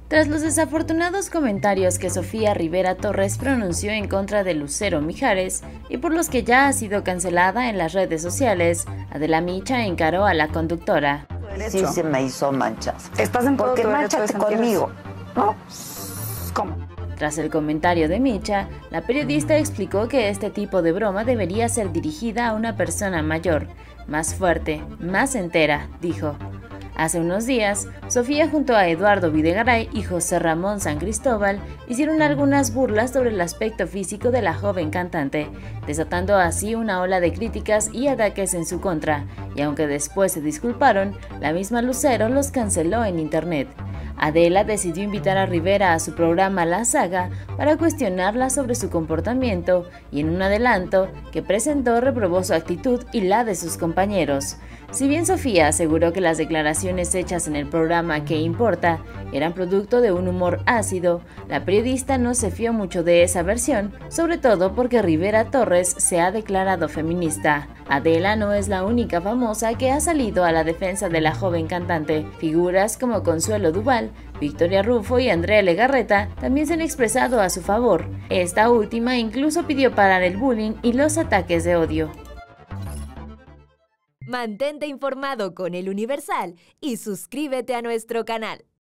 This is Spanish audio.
Tras los desafortunados comentarios que Sofía Rivera Torres pronunció en contra de Lucero Mijares y por los que ya ha sido cancelada en las redes sociales, Adela Micha encaró a la conductora. Sí, se me hizo manchas. ¿Estás en todo Porque tu derecho de manchaste sentir conmigo, ¿no? ¿Cómo? Tras el comentario de Micha, la periodista explicó que este tipo de broma debería ser dirigida a una persona mayor, más fuerte, más entera, dijo. Hace unos días, Sofía junto a Eduardo Videgaray y José Ramón San Cristóbal hicieron algunas burlas sobre el aspecto físico de la joven cantante, desatando así una ola de críticas y ataques en su contra, y aunque después se disculparon, la misma Lucero los canceló en internet. Adela decidió invitar a Rivera a su programa La Saga para cuestionarla sobre su comportamiento y en un adelanto que presentó reprobó su actitud y la de sus compañeros. Si bien Sofía aseguró que las declaraciones hechas en el programa ¿Qué importa? Eran producto de un humor ácido, la periodista no se fió mucho de esa versión, sobre todo porque Rivera Torres se ha declarado feminista. Adela no es la única famosa que ha salido a la defensa de la joven cantante. Figuras como Consuelo Duval, Victoria Rufo y Andrea Legarreta también se han expresado a su favor. Esta última incluso pidió parar el bullying y los ataques de odio. Mantente informado con El Universal y suscríbete a nuestro canal.